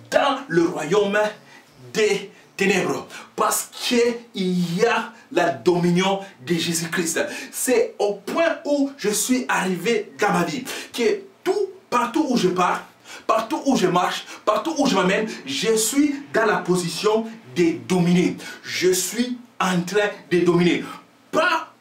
dans le royaume des ténèbres. Parce qu'il y a la dominion de Jésus-Christ. C'est au point où je suis arrivé dans ma vie. Que partout où je pars, partout où je marche, partout où je m'amène, je suis dans la position de dominer. Je suis en train de dominer. Pas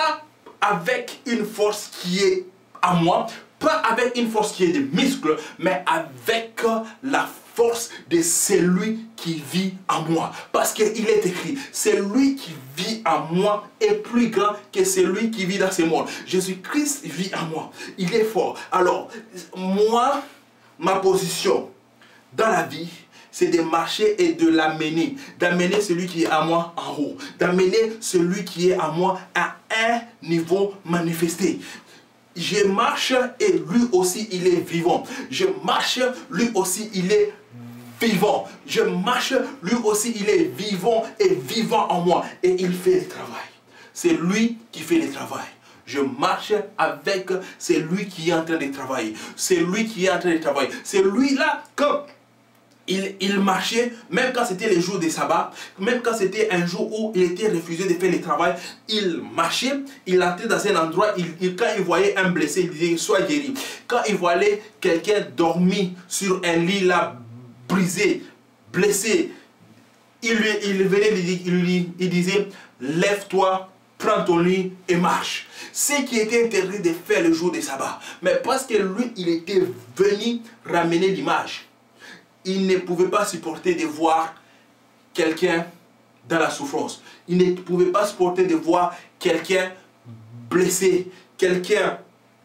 avec une force qui est à moi, pas avec une force qui est de muscles, mais avec la force de celui qui vit en moi. Parce qu'il est écrit, celui qui vit en moi est plus grand que celui qui vit dans ce monde. Jésus-Christ vit en moi. Il est fort. Alors, moi, ma position dans la vie, c'est de marcher et de l'amener. D'amener celui qui est à moi en haut. D'amener celui qui est à moi à un niveau manifesté. Je marche et lui aussi il est vivant. Je marche, lui aussi il est vivant. Je marche, lui aussi il est vivant et vivant en moi. Et il fait le travail. C'est lui qui fait le travail. Je marche avec celui qui est en train de travailler. C'est lui qui est en train de travailler. C'est lui-là, quand il marchait, même quand c'était les jours de sabbat, même quand c'était un jour où il était refusé de faire le travail, il marchait, il entrait dans un endroit, quand il voyait un blessé, il disait, sois guéri. Quand il voyait quelqu'un dormir sur un lit là, brisé, blessé, il venait, il disait, lève-toi, prends ton lit et marche. Ce qui était interdit de faire le jour de sabbat. Mais parce que lui, il était venu ramener l'image. Il ne pouvait pas supporter de voir quelqu'un dans la souffrance. Il ne pouvait pas supporter de voir quelqu'un blessé, quelqu'un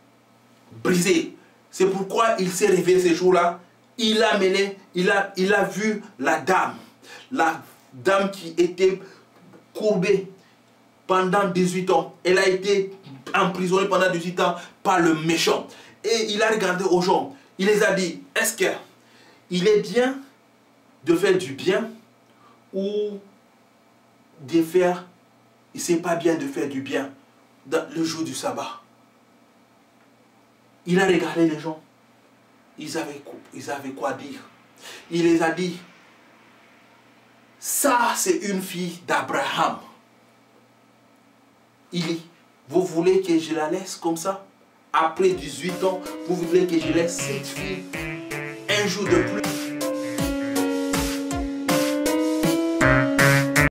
brisé. C'est pourquoi il s'est réveillé ce jour-là. Il a vu la dame qui était courbée pendant 18 ans. Elle a été emprisonnée pendant 18 ans par le méchant. Et il a regardé aux gens. Il les a dit, est-ce que il est bien de faire du bien ou de faire, c'est pas bien de faire du bien dans le jour du sabbat. Il a regardé les gens. Ils avaient quoi dire. Il les a dit, ça c'est une fille d'Abraham. Il dit, vous voulez que je la laisse comme ça? Après 18 ans, vous voulez que je laisse cette fille un jour de plus?